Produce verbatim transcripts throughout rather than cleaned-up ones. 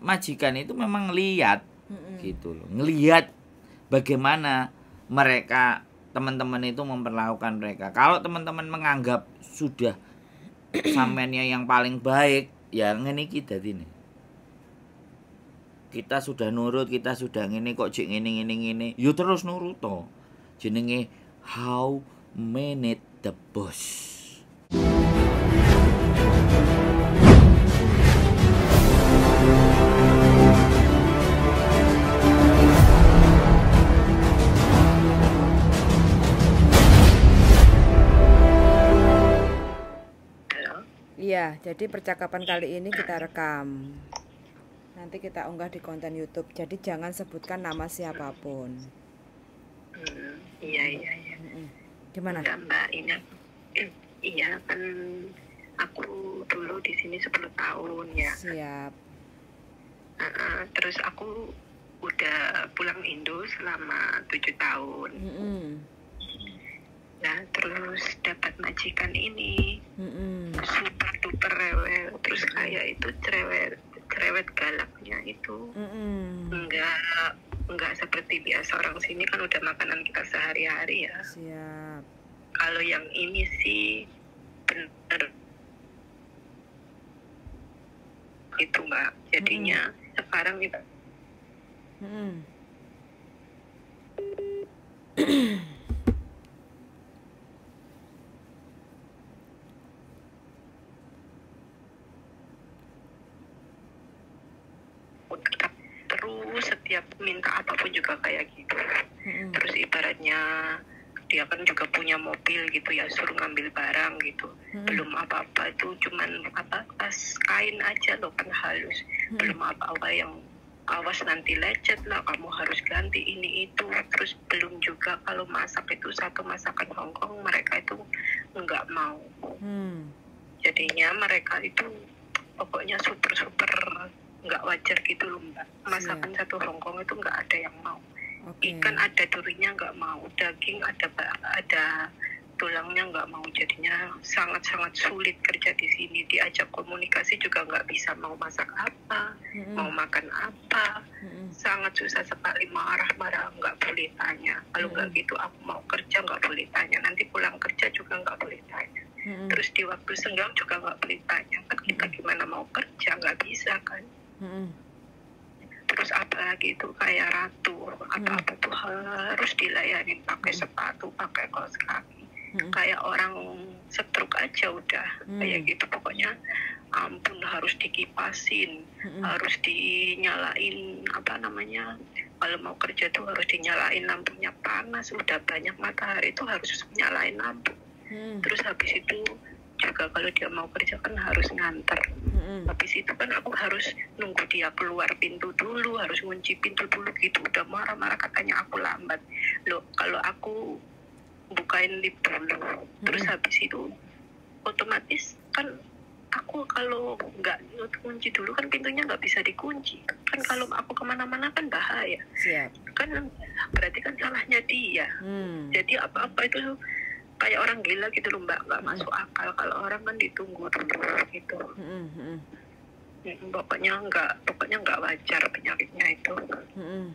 majikan itu memang lihat mm-mm. gitu loh, ngelihat bagaimana mereka teman-teman itu memperlakukan mereka. Kalau teman-teman menganggap sudah sampeannya yang paling baik, ya ngene iki dadine. Kita sudah nurut, kita sudah ngene kok jek ngene ngene ngene. Yo terus nurut to. Jenenge how manage the boss. Iya, jadi percakapan kali ini kita rekam. Nanti kita unggah di konten YouTube. Jadi jangan sebutkan nama siapapun. Hmm, iya iya iya. Mm-mm. Gimana? Enggak, Mbak, ini eh, iya kan aku dulu di sini sepuluh tahun ya. Siap. Uh, uh, terus aku udah pulang Indo selama tujuh tahun. Mm-mm. Nah terus dapat majikan ini Mm-mm. super duper rewel, terus kayak itu cerewet cerewet galaknya itu Mm-mm. enggak enggak seperti biasa orang sini kan udah makanan kita sehari-hari ya. Siap. Kalau yang ini sih bener itu Mbak, jadinya mm-hmm. sekarang itu mm-hmm. terus setiap minta apapun juga kayak gitu. Mm-hmm. Terus ibaratnya dia kan juga punya mobil gitu ya, suruh ngambil barang gitu. Mm-hmm. Belum apa-apa itu cuman apa tas kain aja loh kan halus. Mm-hmm. Belum apa-apa yang awas nanti lecet lah, kamu harus ganti ini itu. Terus belum juga kalau masak itu satu masakan Hongkong mereka itu nggak mau. Mm. Jadinya mereka itu pokoknya super-super nggak wajar gitu loh Mbak. Masakan yeah. satu Hongkong itu nggak ada yang mau. Okay. Ikan ada durinya nggak mau, daging ada ada tulangnya nggak mau. Jadinya sangat-sangat sulit kerja di sini. Diajak komunikasi juga nggak bisa, mau masak apa, mm-hmm. mau makan apa, mm-hmm. sangat susah sekali. Marah-marah nggak boleh tanya. Kalau nggak mm-hmm. gitu aku mau kerja nggak boleh tanya. Nanti pulang kerja juga nggak boleh tanya. Mm-hmm. Terus di waktu senggang juga nggak boleh tanya. Kan kita gimana mau kerja, nggak bisa kan. Mm-hmm. Terus apalagi itu kayak ratu, apa-apa hmm. tuh harus dilayani pakai hmm. sepatu, pakai kaos kaki, hmm. kayak orang stroke aja udah hmm. kayak gitu. Pokoknya ampun, harus dikipasin, hmm. harus dinyalain apa namanya, kalau mau kerja tuh harus dinyalain lampunya, panas udah banyak matahari itu harus nyalain lampu. hmm. Terus habis itu juga kalau dia mau kerja kan harus nganter. Mm-hmm. Habis itu kan aku harus nunggu dia keluar pintu dulu, harus ngunci pintu dulu gitu. Udah marah-marah katanya aku lambat. Loh, kalau aku bukain lift dulu, mm-hmm. terus habis itu otomatis kan aku kalau nggak kunci dulu kan pintunya nggak bisa dikunci. Kan kalau aku kemana-mana kan bahaya. Siap. Kan berarti kan salahnya dia. Mm. Jadi apa-apa itu kayak orang gila gitu loh Mbak, nggak masuk akal. Kalau orang kan ditunggu dulu gitu. Mm-hmm. Mm, pokoknya nggak, pokoknya nggak wajar penyakitnya itu. Mm-hmm.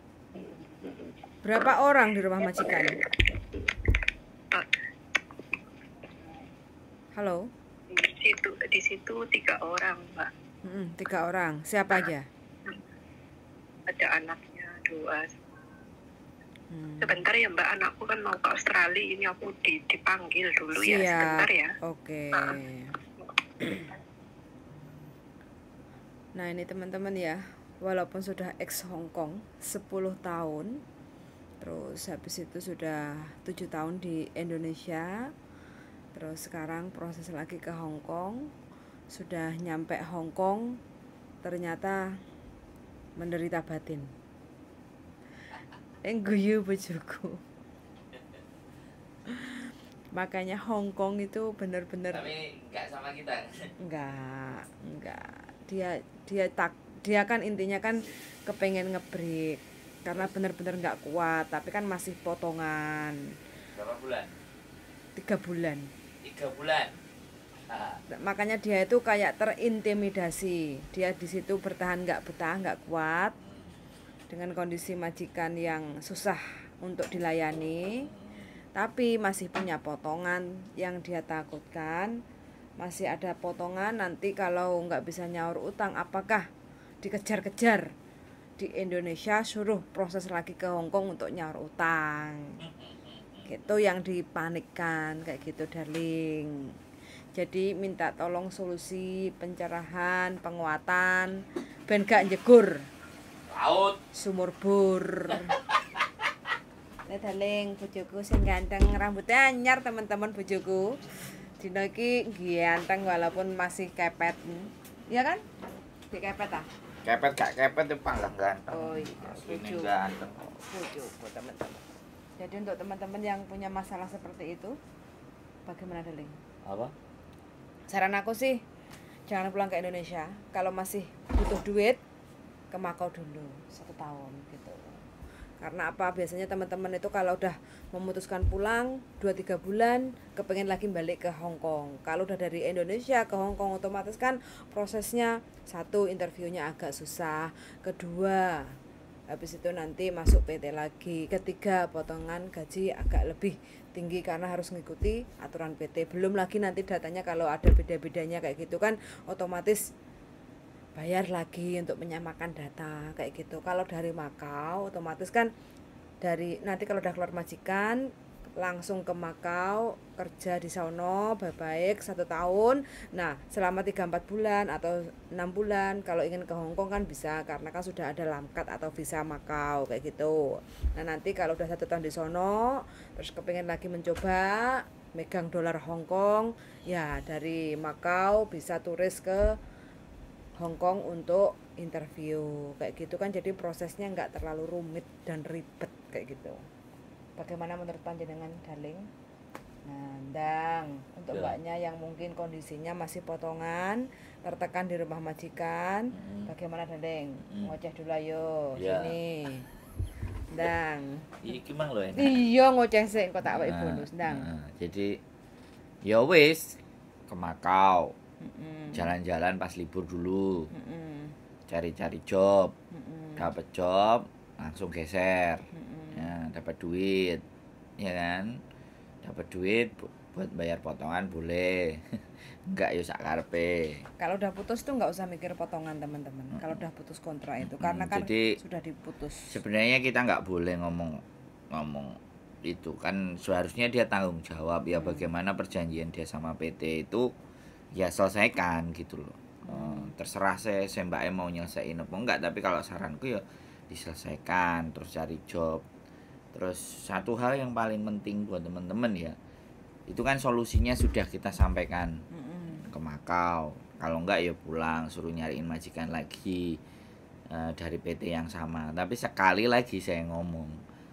Berapa orang di rumah majikan? Halo. Di situ, di situ tiga orang Mbak. Mm-hmm. Tiga orang. Siapa aja? Ada anaknya dua. Hmm. Sebentar ya Mbak, anakku kan mau ke Australia, ini aku dipanggil dulu. Siap. Ya sebentar ya. Oke. Nah ini teman-teman ya, walaupun sudah ex Hongkong sepuluh tahun, terus habis itu sudah tujuh tahun di Indonesia, terus sekarang proses lagi ke Hongkong, sudah nyampe Hongkong ternyata menderita batin. Engguyu bojoku. Makanya Hongkong itu benar-benar. Tapi enggak sama kita. Enggak, enggak. Dia dia tak dia kan intinya kan kepengen ngebreak karena benar-benar enggak kuat, tapi kan masih potongan. Berapa bulan? Tiga bulan. Tiga bulan. Makanya dia itu kayak terintimidasi. Dia di situ bertahan nggak betah, nggak kuat dengan kondisi majikan yang susah untuk dilayani, tapi masih punya potongan yang dia takutkan. Masih ada potongan nanti kalau nggak bisa nyaur utang, apakah dikejar-kejar di Indonesia, suruh proses lagi ke Hong Kong untuk nyaur utang. Gitu yang dipanikkan kayak gitu, darling. Jadi minta tolong solusi pencerahan, penguatan, ben gak njegur laut sumur bor. Nah, darling, bojoku sing ganteng, rambutnya anyar teman-teman bojoku. Dino iki ganteng walaupun masih kepet. Iya kan? Di kepet ah. Kepet gak kepet itu panggang ganteng. Oh iya, ini ganteng. Bojoku teman-teman. Jadi untuk teman-teman yang punya masalah seperti itu, bagaimana darling? Apa? Saran aku sih jangan pulang ke Indonesia. Kalau masih butuh duit, ke Makau dulu satu tahun gitu. Karena apa? Biasanya teman-teman itu kalau udah memutuskan pulang dua tiga bulan, kepengen lagi balik ke Hong Kong. Kalau udah dari Indonesia ke Hong Kong, otomatis kan prosesnya, satu, interviewnya agak susah, kedua, habis itu nanti masuk P T lagi, ketiga, potongan gaji agak lebih tinggi karena harus mengikuti aturan P T. Belum lagi nanti datanya kalau ada beda-bedanya kayak gitu kan, otomatis bayar lagi untuk menyamakan data kayak gitu. Kalau dari Makau otomatis kan dari nanti kalau udah keluar majikan langsung ke Makau kerja di sono baik-baik satu tahun. Nah selama tiga empat bulan atau enam bulan kalau ingin ke Hong Kong kan bisa, karena kan sudah ada lamkat atau visa Makau kayak gitu. Nah nanti kalau udah satu tahun di sono terus kepengen lagi mencoba megang dolar Hong Kong, ya dari Makau bisa turis ke Hong Kong untuk interview kayak gitu kan. Jadi prosesnya nggak terlalu rumit dan ribet kayak gitu. Bagaimana menurut panjenengan, darling? Nah, ndang untuk Ya. mbaknya yang mungkin kondisinya masih potongan, tertekan di rumah majikan, Hmm. bagaimana, darling? Hmm. Ngoceh dulu ayo, Ya. sini. Ndang. Iki mang lho enak. Iya ngoceh sih, kok tak wae Nah, bonus, ndang. nah, jadi ya wis ke Makau. Mm-mm. Jalan-jalan pas libur dulu. Mm-mm. Cari-cari job. Mm-mm. Dapat job, langsung geser. Mm-mm. Ya, dapat duit. Ya kan? Dapat duit bu- buat bayar potongan boleh. Enggak ya sak karepe. Kalau udah putus tuh nggak usah mikir potongan teman-teman. Kalau udah putus kontrak itu, karena kan Jadi, sudah diputus. Sebenarnya kita nggak boleh ngomong ngomong itu kan, seharusnya dia tanggung jawab ya. Bagaimana perjanjian dia sama P T itu ya selesaikan gitu loh. Eh, terserah saya, saya mbak mau nyelesain apa enggak, tapi kalau saranku ya diselesaikan, terus cari job. Terus satu hal yang paling penting buat teman-teman ya, itu kan solusinya sudah kita sampaikan Mm-mm. ke Makau. Kalau enggak ya pulang, suruh nyariin majikan lagi eh, dari P T yang sama. Tapi sekali lagi saya ngomong,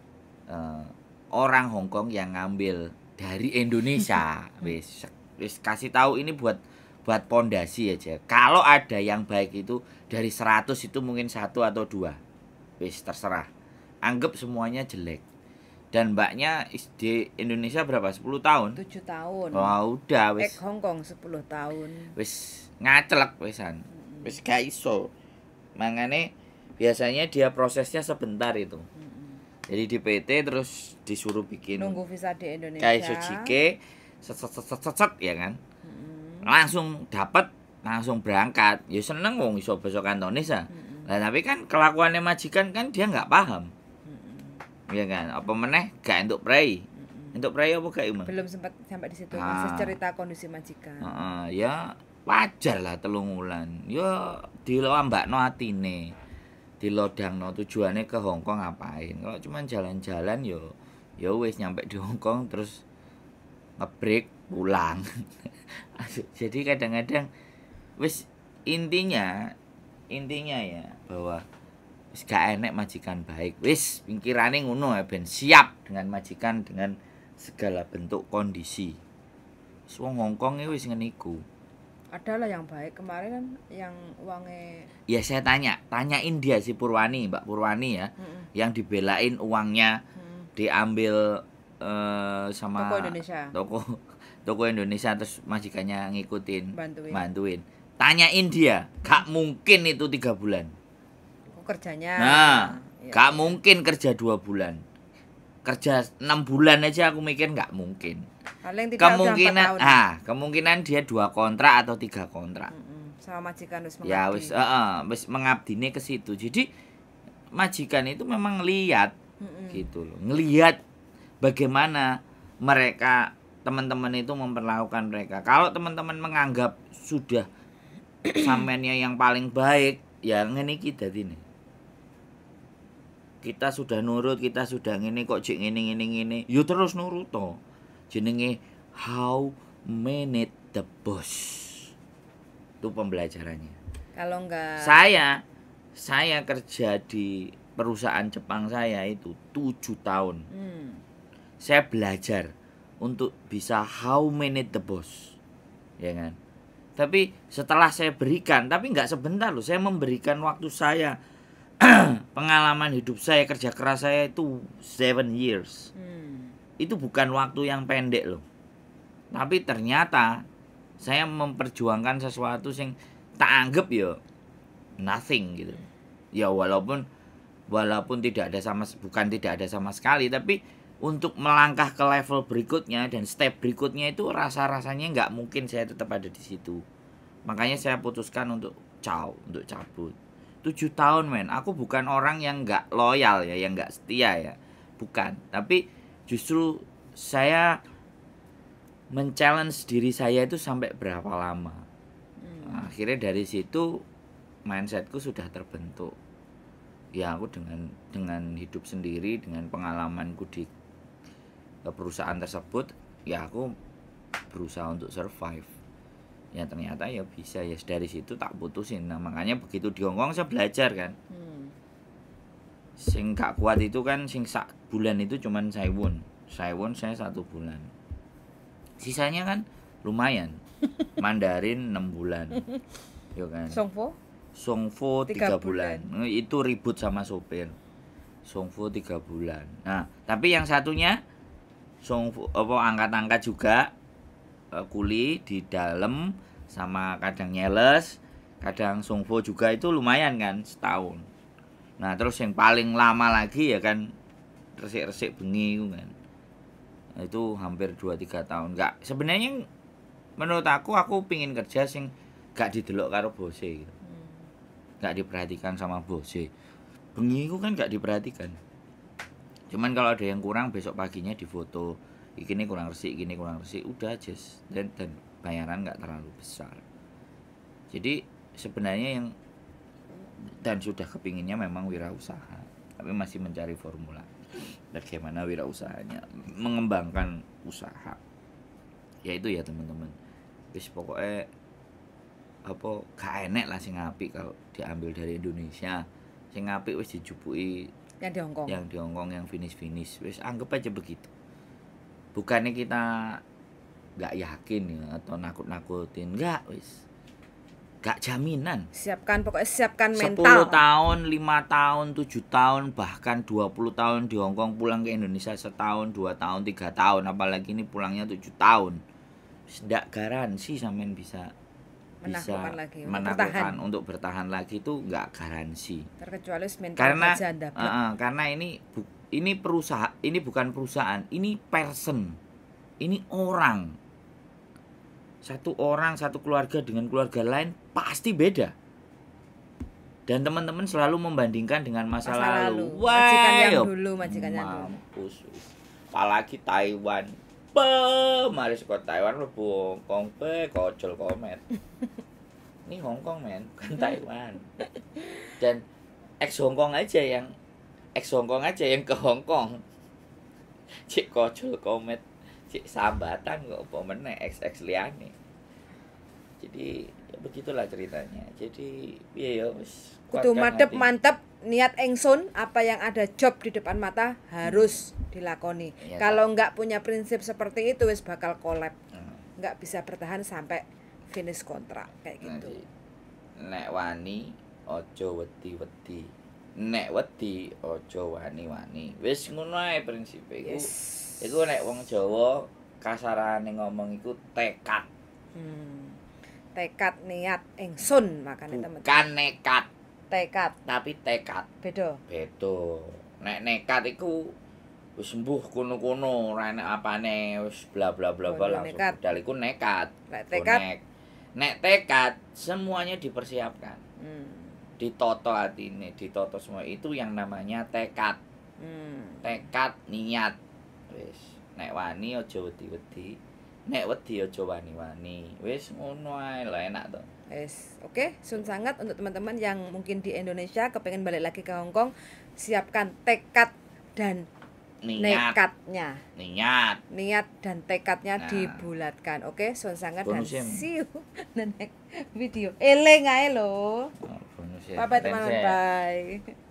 eh, orang Hong Kong yang ngambil dari Indonesia, wis wis kasih tahu ini buat buat pondasi aja. Kalau ada yang baik itu dari seratus itu mungkin satu atau dua. Wis terserah. Anggap semuanya jelek. Dan mbaknya di Indonesia berapa? sepuluh tahun? tujuh tahun. Wah, udah Ek wis Hong Kong sepuluh tahun. wis ngacelek wisan. Wis gak iso. Mangane biasanya dia prosesnya sebentar itu. Jadi di P T terus disuruh bikin Nunggu visa di Indonesia. kayak Sojike set set set set, set, set, ya kan. Mm-mm. Langsung dapat, langsung berangkat. Ya seneng wong iso basa Kantonis ah. Mm-mm. Lah tapi kan kelakuannya majikan kan dia nggak paham. Mm-mm. Ya kan? Apa meneh gak entuk prei. Mm-mm. Entuk prei apa gak emang? Belum sempat sampai di situ, Ah. masih cerita kondisi majikan. Heeh, ya wajar lah telung wulan. Ya dilambakno atine. Dilodangno tujuannya ke Hong Kong ngapain? Kalau cuma jalan-jalan yo ya wis nyampe di Hong Kong terus ngebreak pulang. Jadi kadang-kadang wis intinya intinya ya bahwa wis gak enek majikan baik. Wis pinkirane ngono ya ben siap dengan majikan dengan segala bentuk kondisi. Wis wong Hong Kong e wis ngene iku. Ada lah yang baik kemarin kan, yang uangnya. Ya saya tanya, tanyain dia si Purwani, Mbak Purwani ya, Mm-mm. yang dibelain uangnya Mm. diambil eh, sama Toko Indonesia. toko toko Indonesia terus majikannya ngikutin, Bantuin. bantuin. Tanyain dia, gak mungkin itu tiga bulan. Oh, kerjanya. Nah, ya, gak ya. mungkin kerja dua bulan. Kerja enam bulan aja aku mikir gak mungkin. Paling tidak Kemungkinan, udah empat tahun. ah, kemungkinan dia dua kontrak atau tiga kontrak. Mm-mm. Sama majikan wis mengabdi. Ya wis, heeh, wis mengabdine ke situ. Jadi majikan itu memang ngeliat, Mm-mm. gitu loh. Ngeliat bagaimana mereka teman-teman itu memperlakukan mereka. Kalau teman-teman menganggap sudah samennya yang paling baik, ya ngene iki dadine. Kita sudah nurut, kita sudah ngene kok jek ngene ngene ngene. Yo terus nurut to. Jenenge how manage the boss. Itu pembelajarannya. Kalau enggak Saya saya kerja di perusahaan Jepang saya itu tujuh tahun. Hmm. Saya belajar untuk bisa how manage the boss, ya kan. Tapi setelah saya berikan, tapi nggak sebentar loh, saya memberikan waktu saya, pengalaman hidup saya, kerja keras saya itu seven years. Hmm. Itu bukan waktu yang pendek loh. Tapi ternyata saya memperjuangkan sesuatu yang tak anggap ya nothing gitu. Ya walaupun walaupun tidak ada sama bukan tidak ada sama sekali, tapi untuk melangkah ke level berikutnya dan step berikutnya itu rasa-rasanya nggak mungkin saya tetap ada di situ. Makanya saya putuskan untuk caw, untuk cabut. Tujuh tahun men, aku bukan orang yang nggak loyal ya, yang nggak setia ya, bukan. Tapi justru saya men-challenge diri saya itu sampai berapa lama. Nah, akhirnya dari situ mindsetku sudah terbentuk. Ya aku dengan dengan hidup sendiri, dengan pengalamanku di perusahaan tersebut, ya aku berusaha untuk survive. Ya ternyata ya bisa, ya dari situ tak putusin. Nah makanya begitu di Hongkong saya belajar kan. Hmm. Sing gak kuat itu kan sing sak bulan itu cuman Saiwon. Saiwon saya satu bulan. Sisanya kan lumayan. Mandarin enam bulan. Yo kan. Songfo Songfo Tiga tiga bulan. bulan. Itu ribut sama sopir. Songfo tiga bulan. Nah, tapi yang satunya Songfo apa angkat-angkat juga, uh, kuli di dalam sama kadang nyeles, kadang Songfo juga itu lumayan kan setahun. Nah, terus yang paling lama lagi ya kan resik-resik bengi itu kan. Nah, itu hampir dua tiga tahun. Enggak, sebenarnya menurut aku aku pingin kerja sing gak didelok karo bose gitu. Gak diperhatikan sama bose. Bengi itu kan gak diperhatikan. Cuman kalau ada yang kurang besok paginya difoto. Ini kurang resik, ini kurang resik, udah aja. Dan dan bayaran gak terlalu besar. Jadi sebenarnya yang dan sudah kepinginnya memang wirausaha, tapi masih mencari formula bagaimana wirausahanya mengembangkan usaha. Ya itu ya teman-teman. Wis pokoknya apa gak enek lah sing apik kalau diambil dari Indonesia. Sing apik wis dijupuki yang di Hongkong. Yang di Hongkong yang finish-finish. Wis anggap aja begitu. Bukannya kita gak yakin ya atau nakut-nakutin, enggak wis. Gak jaminan. Siapkan pokoknya siapkan mental. sepuluh tahun, lima tahun, tujuh tahun, bahkan dua puluh tahun di Hongkong, pulang ke Indonesia setahun, dua tahun, tiga tahun, apalagi ini pulangnya tujuh tahun. Tidak garansi sampean bisa menaklukkan bisa lagi, menaklukkan untuk bertahan lagi itu nggak garansi. Terkecuali mental Karena aja Anda. uh, uh, karena ini bu, ini perusahaan, ini bukan perusahaan, ini person. Ini orang. Satu orang, satu keluarga dengan keluarga lain pasti beda. Dan teman-teman selalu membandingkan dengan masa, Masa lalu. lalu. Wah, Majikan yang yo, dulu, majikan yang dulu. mampus. Apalagi Taiwan. Pe, mari ke Taiwan mlebu Hongkong pe kocol komet. Ini Hongkong men, bukan Taiwan. Dan ex Hongkong aja yang ex Hongkong aja yang ke Hongkong. Cik kocol komet, cik sambatan kok apa meneh ex-ex liyane. Jadi ya begitulah ceritanya. Jadi piye ya wis kudu madep mantep niat engsun apa yang ada job di depan mata harus dilakoni. Ya, kalau enggak punya prinsip seperti itu wis bakal collab. Hmm. Enggak bisa bertahan sampai finish kontrak kayak gitu. Nek wani aja wedi-wedi. Nek wedi aja wani-wani. Wis ngono ae prinsipe iku. Yes. Iku nek wong Jawa kasarane ngomong iku tekad. Hmm. Tekad niat ingsun makane teman-teman. Bukan nekat, Tekad tapi tekad. beda. Beda. Nek nekat iku wis sembuh kono-kono ora enek apane wis bla bla bla bla Oh, langsung nekat. budal iku nekat. Nek tekad Nek, nek tekad semuanya dipersiapkan. hmm. Ditoto atine, ditoto semua itu yang namanya tekad. Hmm. Tekad niat. Wis, nek wani aja wedi-wedi. Nek wedi aja wani-wani. Wis ngono ae lah enak to. Yes, oke, sun sangat untuk teman-teman yang mungkin di Indonesia kepengen balik lagi ke Hong Kong, siapkan tekad dan Niat, nekatnya. niat. Niat dan tekadnya Nah. dibulatkan. Oke, sun sangat dan Bonusnya. see you the next video. Eleng ae lho. Oh, bonus ya. Bye bye Keren teman-teman, sih. bye.